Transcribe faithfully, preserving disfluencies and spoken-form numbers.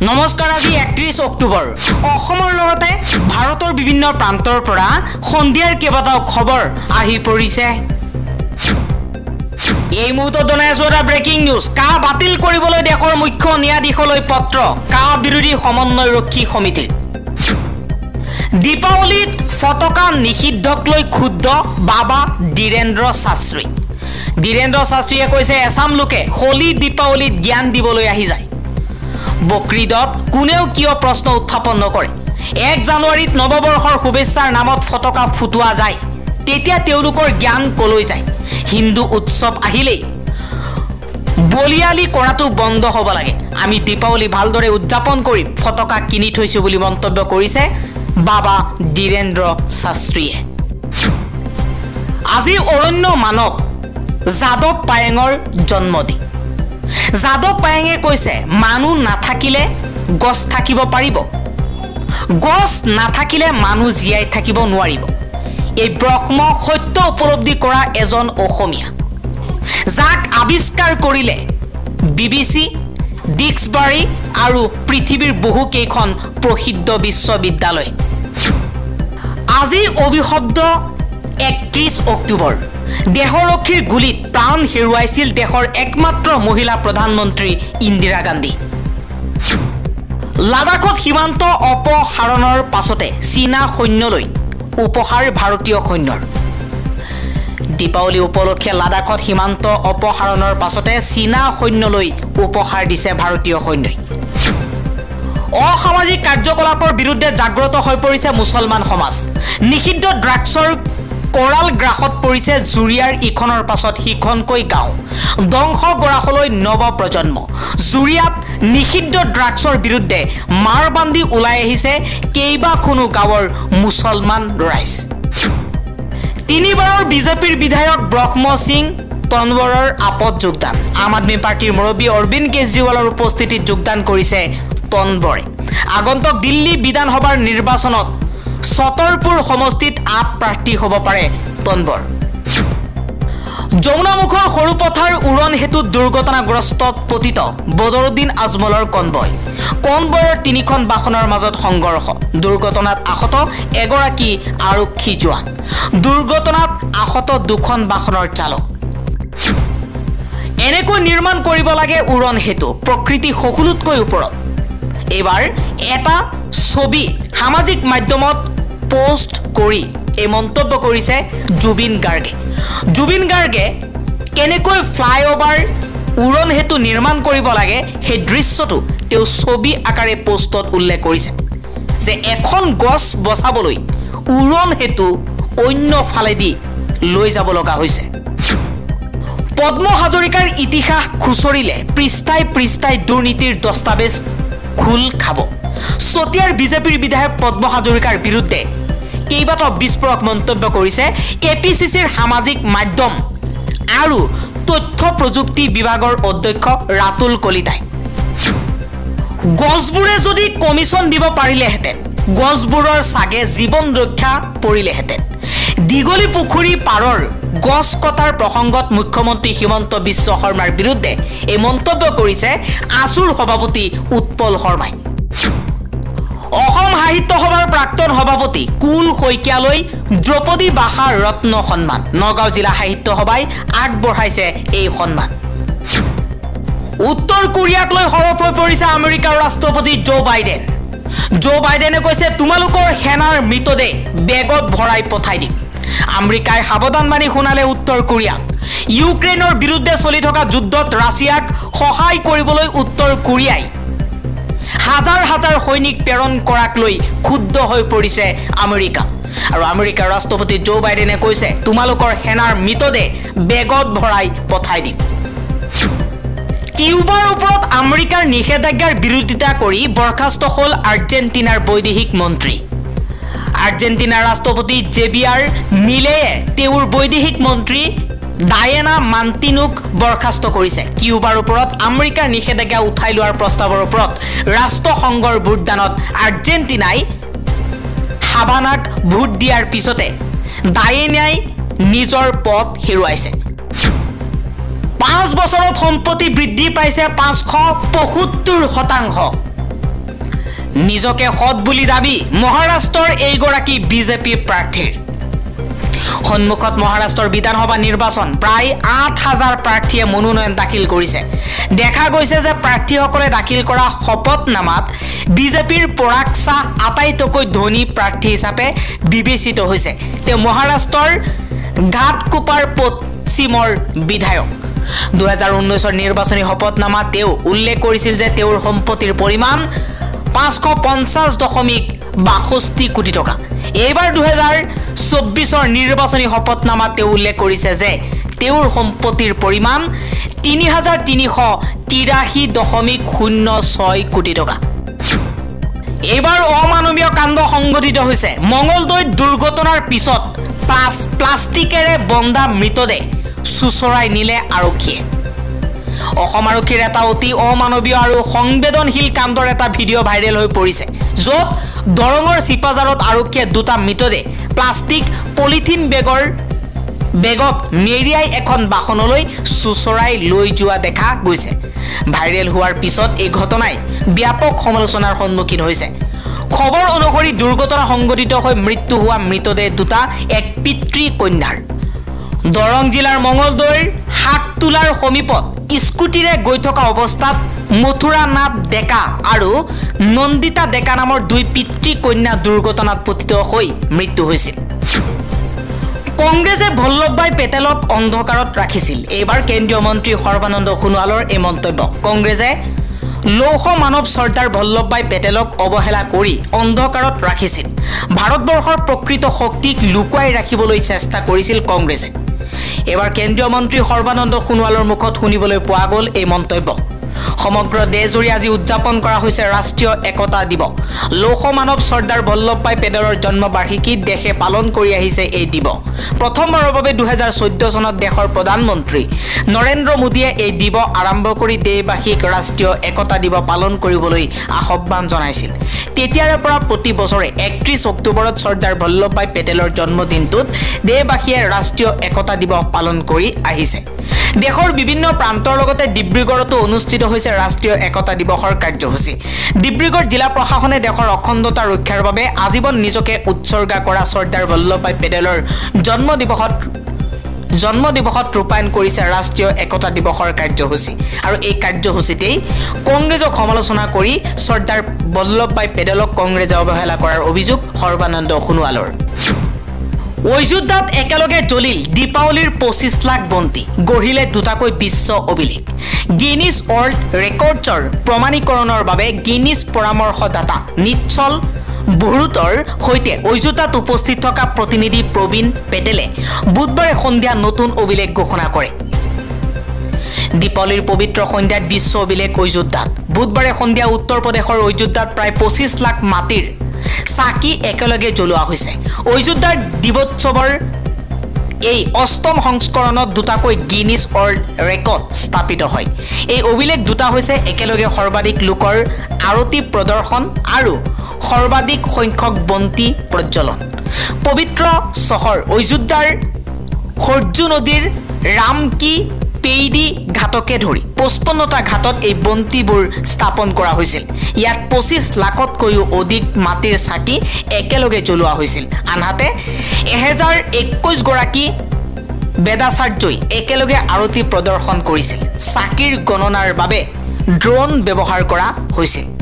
নমস্কাৰ আজি একত্ৰিশ অক্টোবৰ অসমৰ লগতে ভাৰতৰ বিভিন্ন প্ৰান্তৰ পৰা সন্ধিয়াৰ কেইবাটাও খবৰ আহি পৰিছে এই মুহূৰ্তত জনাই আছো এটা ব্ৰেকিং নিউজ কা বাতিল কৰিবলৈ দেশৰ মুখ্য ন্যায়াধীশলৈ পত্ৰ কা বিৰোধী সমন্বয়ৰক্ষী সমিতিৰ দীপাৱলীত ফটকা নিষিদ্ধক লৈ ক্ষুব্ধ বাবা ধীৰেন্দ্ৰ শাস্ত্ৰী ধীৰেন্দ্ৰ শাস্ত্ৰীয়ে কৈছে আসাম লোকে হোলী দীপাৱলীত জ্ঞান দিবলৈ আহি যায় বকৰিদত কোনেও কিয় প্ৰশ্ন উত্থাপন নকৰে এক জানুৱাৰীত নৱবৰ্ষৰ শুভেচ্ছাৰ নামত ফটকা ফুটুৱা যায় তেতিয়া তেওঁলোকৰ জ্ঞান কলৈ যায় হিন্দু উৎসৱ আহিলে বলিয়ালি কৰাটো বন্ধ হ'ব লাগে আমি দীপাৱলী ভালদৰে উদযাপন কৰি ফটকা কিনি থৈছো বুলি মন্তব্য কৰিছে বাবা ধীৰেন্দ্ৰ শাস্ত্ৰীয়ে আজি অৰণ্য মানৱ যাদৱ পায়েঙৰ জন্মদিন যাদৱ পায়েঙে কৈছে মানুহ নাথাকিলে গছ থাকিব পাৰিব গছ নাথাকিলে মানুহ জীয়াই থাকিব নোৱাৰিব এই ব্ৰহ্ম সত্য উপলব্ধি কৰা এজন অসমীয়া যাক আৱিষ্কাৰ কৰিলে বিবিচি ডিক্সবাৰী আৰু পৃথিৱীৰ বহু কেইখন প্ৰসিদ্ধ বিশ্ববিদ্যালয় আজি অভিশব্দ একত্ৰিশ অক্টোবৰ দেহৰক্ষীৰ গুলিত প্ৰাণ হেৰুৱাইছিল দেশৰ একমাত্ৰ মহিলা প্ৰধানমন্ত্ৰী ইন্দিৰা গান্ধী লাডাখত সীমান্ত অপসাৰণৰ পাছতে চীনা সৈন্যলৈ উপহাৰ ভাৰতীয় সৈন্যৰ দীপাৱলী উপলক্ষে লাডাখত সীমান্ত অপসাৰণৰ পাছতে চীনা সৈন্যলৈ উপহাৰ দিছে ভাৰতীয় সৈন্যই অসামাজিক কাৰ্যকলাপৰ বিৰুদ্ধে জাগ্ৰত হৈ পৰিছে মুছলমান সমাজ নিষিদ্ধ ড্ৰাগছৰ কৰাল গ্ৰাহত পৰিছে জুৰিয়াৰ ইখনৰ পাছত সিখনকৈ গাঁও দংশ গৰাখলৈ নৱ প্ৰজন্ম জুৰিয়াত নিষিদ্ধ ড্ৰাগছৰ বিৰুদ্ধে মাৰবান্ধি ওলাই আহিছে কেইবাখনো গাঁৱৰ মুছলমান ৰাইজ তিনিবাৰৰ বিজেপিৰ বিধায়ক ব্ৰহ্ম সিং তনৱাৰৰ আপত যোগদান আম আদমি পাৰ্টিৰ মুৰব্বী অৰবিন্দ কেজৰিৱালৰ উপস্থিতিত যোগদান কৰিছে তনৱাৰে আগন্তুক দিল্লী বিধানসভাৰ নিৰ্বাচনত ছতৰপুৰ সমষ্টিত আপ প্ৰাৰ্থী হ'ব পাৰে তনৱাৰ যমুনামুখৰ সৰুপথাৰ উৰণ হেতুত দুৰ্ঘটনাগ্ৰস্তত পতিত বদৰুদ্দিন আজমলৰ কনভয় কনভয়ৰ তিনিখন বাহনৰ মাজত সংঘৰ্ষ দুৰ্ঘটনাত আহত এগৰাকী আৰক্ষী জোৱান দুৰ্ঘটনাত আহত দুখন বাহনৰ চালক এনেকৈ নিৰ্মাণ কৰিব লাগে উৰণ হেতু প্ৰকৃতি সকলোতকৈ ওপৰত এবাৰ এটা ছবি সামাজিক মাধ্যমত পোষ্ট কৰি এই মন্তব্য কৰিছে জুবিন গাৰ্গে জুবিন গাৰ্গে কেনেকৈ ফ্লাইঅভাৰ উৰণ হেতু নিৰ্মাণ কৰিব লাগে সেই দৃশ্যটো তেওঁ ছবি আকাৰে পোষ্টত উল্লেখ কৰিছে যে এখন গছ বচাবলৈ উৰণ হেতু অন্য ফালেদি লৈ যাব লগা হৈছে পদ্ম হাজৰিকাৰ ইতিহাস খুচৰিলে পৃষ্ঠাই পৃষ্ঠাই দুৰ্নীতিৰ দস্তাবেজ খুল খাব সতিয়াৰ বিজেপিৰ বিধায়ক পদ্ম হাজৰিকাৰ বিৰুদ্ধে কেইবাটাও বিস্ফোৰক মন্তব্য কৰিছে এপিচিচিৰ সামাজিক মাধ্যম আৰু তথ্য প্ৰযুক্তি বিভাগৰ অধ্যক্ষ ৰাতুল কলিতাই গছবোৰে যদি কমিছন দিব পাৰিলেহেঁতেন গছবোৰৰ সাগে জীৱন ৰক্ষা পৰিলেহেঁতেন দীঘলী পুখুৰী পাৰৰ গছ কটাৰ প্ৰসংগত মুখ্যমন্ত্ৰী হিমন্ত বিশ্ব শৰ্মাৰ বিৰুদ্ধে এই মন্তব্য কৰিছে আসুৰ সভাপতি উৎপল শৰ্মাই অসম সাহিত্য সভাৰ প্ৰাক্তন সভাপতি কুল শইকীয়ালৈ দ্ৰৌপদী বাহা ৰত্ন সন্মান নগাঁও জিলা সাহিত্য সভাই আগবঢ়াইছে এই সন্মান উত্তৰ কোৰিয়াক লৈ সৰব হৈ পৰিছে আমেৰিকাৰ ৰাষ্ট্ৰপতি জো বাইডেন জো বাইডেনে কৈছে তোমালোকৰ সেনাৰ মৃতদেহ বেগত ভৰাই পঠাই দিম আমেৰিকাই সাৱধানবাণী শুনালে উত্তৰ কোৰিয়াক ইউক্ৰেইনৰ বিৰুদ্ধে চলি থকা যুদ্ধত ৰাছিয়াক সহায় কৰিবলৈ উত্তৰ কোৰিয়াই হাজাৰ হাজাৰ সৈনিক প্ৰেৰণ কৰাক লৈ ক্ষুব্ধ হৈ পৰিছে আমেৰিকা আৰু আমেৰিকাৰ ৰাষ্ট্ৰপতি জো বাইডেনে কৈছে তোমালোকৰ সেনাৰ মৃতদেহ বেগত ভৰাই পঠাই দিম কিউবাৰ ওপৰত আমেৰিকাৰ নিষেধাজ্ঞাৰ বিৰোধিতা কৰি বৰখাস্ত হ'ল আৰ্জেণ্টিনাৰ বৈদেশিক মন্ত্ৰী আৰ্জেণ্টিনাৰ ৰাষ্ট্ৰপতি জেভিয়াৰ মিলেয়ে তেওঁৰ বৈদেশিক মন্ত্ৰী ডায়েনা মান্টিনুক বৰখাস্ত কৰিছে কিউবাৰ ওপৰত আমেৰিকাৰ নিষেধাজ্ঞা উঠাই লোৱাৰ প্ৰস্তাৱৰ ওপৰত ৰাষ্ট্ৰসংঘৰ ভোটদানত আৰ্জেণ্টিনাই হাভানাক ভোট দিয়াৰ পিছতে ডায়েনাই নিজৰ পদ হেৰুৱাইছে পাঁচ বছৰত সম্পত্তি বৃদ্ধি পাইছে পাঁচশ পঁয়সত্তৰ শতাংশ নিজকে সৎ বুলি দাবী মহাৰাষ্ট্ৰৰ এইগৰাকী বিজেপি প্ৰাৰ্থীৰ সন্মুখত মহাৰাষ্ট্ৰৰ বিধানসভা নিৰ্বাচন প্ৰায় আঠ হাজাৰ প্ৰাৰ্থীয়ে মনোনয়ন দাখিল কৰিছে দেখা গৈছে যে প্ৰাৰ্থীসকলে দাখিল কৰা শপতনামাত বিজেপিৰ পৰাগ শাহ আটাইতকৈ ধনী প্ৰাৰ্থী হিচাপে বিবেচিত হৈছে তেওঁ মহাৰাষ্ট্ৰৰ ঘাটকোপাৰ পশ্চিমৰ বিধায়ক দুই হাজাৰ ঊনৈশ ৰ নিৰ্বাচনী শপতনামাত তেওঁ উল্লেখ কৰিছিল যে তেওঁৰ সম্পত্তিৰ পৰিমাণ পাঁচশ পঞ্চাছ দশমিক বাষষ্ঠি কোটি টকা এইবাৰ দুই হাজাৰ চৌব্বিশ ৰ নিৰ্বাচনী শপতনামাত তেওঁ উল্লেখ কৰিছে যে তেওঁৰ সম্পত্তিৰ পৰিমাণ তিনি হাজাৰ তিনিশ তিৰাশী দশমিক শূন্য ছয় কোটি টকা এইবাৰ অমানৱীয় কাণ্ড সংঘটিত হৈছে মঙ্গলদৈত দুৰ্ঘটনাৰ পিছত প্লাষ্টিকেৰে বন্ধা মৃতদেহ চুচৰাই নিলে আৰক্ষীয়ে অসম আৰক্ষীৰ এটা অতি অমানৱীয় আৰু সংবেদনশীল কাণ্ডৰ এটা ভিডিঅ' ভাইৰেল হৈ পৰিছে য'ত দৰঙৰ চিপাজাৰত আৰক্ষীয়ে দুটা মৃতদেহ প্লাষ্টিক পলিথিন বেগৰ বেগত মেৰিয়াই এখন বাহনলৈ চুচৰাই লৈ যোৱা দেখা গৈছে ভাইৰেল হোৱাৰ পিছত এই ঘটনাই ব্যাপক সমালোচনাৰ সন্মুখীন হৈছে খবৰ অনুসৰি দুৰ্ঘটনা সংঘটিত হৈ মৃত্যু হোৱা মৃতদেহ দুটা এক পিতৃ কন্যাৰ দৰং জিলাৰ মঙ্গলদৈৰ হাকতুলাৰ সমীপত স্কুটিৰে গৈ থকা অৱস্থাত মথুৰা নাথ ডেকা আৰু নন্দিতা ডেকা নামৰ দুই পিতৃ কন্যা দুৰ্ঘটনাত পতিত হৈ মৃত্যু হৈছিল কংগ্ৰেছে ভল্লভভাই পেটেলক অন্ধকাৰত ৰাখিছিল এইবাৰ কেন্দ্ৰীয় মন্ত্ৰী সৰ্বানন্দ সোণোৱালৰ এই মন্তব্য কংগ্ৰেছে লৌহ মানৱ চৰ্দাৰ ভল্লভভাই পেটেলক অৱহেলা কৰি অন্ধকাৰত ৰাখিছিল ভাৰতবৰ্ষৰ প্ৰকৃত শক্তিক লুকুৱাই ৰাখিবলৈ চেষ্টা কৰিছিল কংগ্ৰেছে এবাৰ কেন্দ্ৰীয় মন্ত্ৰী সৰ্বানন্দ সোণোৱালৰ মুখত শুনিবলৈ পোৱা গ'ল এই মন্তব্য সমগ্ৰ দেশজুৰি আজি উদযাপন কৰা হৈছে ৰাষ্ট্ৰীয় একতা দিৱস লৌহ মানৱ চৰ্দাৰ ভল্লভভাই পেটেলৰ জন্মবাৰ্ষিকীত দেশে পালন কৰি আহিছে এই দিৱস প্ৰথমবাৰৰ বাবে দুই হাজাৰ চৈধ্য চনত দেশৰ প্ৰধানমন্ত্ৰী নৰেন্দ্ৰ মোদীয়ে এই দিৱস আৰম্ভ কৰি দেশবাসীক ৰাষ্ট্ৰীয় একতা দিৱস পালন কৰিবলৈ আহ্বান জনাইছিল তেতিয়াৰে পৰা প্ৰতি বছৰে একত্ৰিশ অক্টোবৰত চৰ্দাৰ ভল্লভভাই পেটেলৰ জন্মদিনটোত দেশবাসীয়ে ৰাষ্ট্ৰীয় একতা দিৱস পালন কৰি আহিছে দেশৰ বিভিন্ন প্ৰান্তৰ লগতে ডিব্ৰুগড়তো অনুষ্ঠিত হৈছে ৰাষ্ট্ৰীয় একতা দিৱসৰ কাৰ্যসূচী ডিব্ৰুগড় জিলা প্ৰশাসনে দেশৰ অখণ্ডতা ৰক্ষাৰ বাবে আজীৱন নিজকে উৎসৰ্গা কৰা চৰ্দাৰ ভল্লভভাই পেটেলৰ জন্ম দিৱসত জন্ম দিৱসত ৰূপায়ণ কৰিছে ৰাষ্ট্ৰীয় একতা দিৱসৰ কাৰ্যসূচী আৰু এই কাৰ্যসূচীতেই কংগ্ৰেছক সমালোচনা কৰি চৰ্দাৰ ভল্লভভাই পেটেলক কংগ্ৰেছে অৱহেলা কৰাৰ অভিযোগ সৰ্বানন্দ সোণোৱালৰ অযোধ্যাত একেলগে জ্বলিল দীপাৱলীৰ পঁচিছ লাখ বন্তি গঢ়িলে দুটাকৈ বিশ্ব অভিলেখ গিনিছ ৱৰ্ল্ড ৰেকৰ্ডছৰ প্ৰমাণীকৰণৰ বাবে গিনিছ পৰামৰ্শদাতা নিচ্ছল বহুতৰ সৈতে অযোধ্যাত উপস্থিত থকা প্ৰতিনিধি প্ৰবীণ পেটেলে বুধবাৰে সন্ধিয়া নতুন অভিলেখ ঘোষণা কৰে দীপাৱলীৰ পবিত্ৰ সন্ধ্যাত বিশ্ব অভিলেখ অযোধ্যাত বুধবাৰে সন্ধিয়া উত্তৰ প্ৰদেশৰ অযোধ্যাত প্ৰায় পঁচিছ লাখ মাটিৰ চাকি একেলগে জ্বলোৱা হৈছে অযোধ্যাৰ দিৱোৎসৱৰ এই অষ্টম সংস্কৰণত দুটাকৈ গিনিছ ৱৰ্ল্ড ৰেকৰ্ড স্থাপিত হয় এই অভিলেখ দুটা হৈছে একেলগে সৰ্বাধিক লোকৰ আৰতি প্ৰদৰ্শন আৰু সৰ্বাধিক সংখ্যক বন্তি প্ৰজ্বলন পবিত্ৰ চহৰ অযোধ্যাৰ সৰজু নদীৰ ৰামকি পেইডি ঘাটকে ধৰি পঁচপন্নটা ঘাটত এই বন্তিবোৰ স্থাপন কৰা হৈছিল ইয়াত পঁচিছ লাখতকৈও অধিক মাটিৰ চাকি একেলগে জ্বলোৱা হৈছিল আনহাতে এহেজাৰ একৈছ গৰাকী বেদাচাৰ্যই একেলগে আৰতি প্ৰদৰ্শন কৰিছিল চাকিৰ গণনাৰ বাবে ড্ৰোন ব্যৱহাৰ কৰা হৈছিল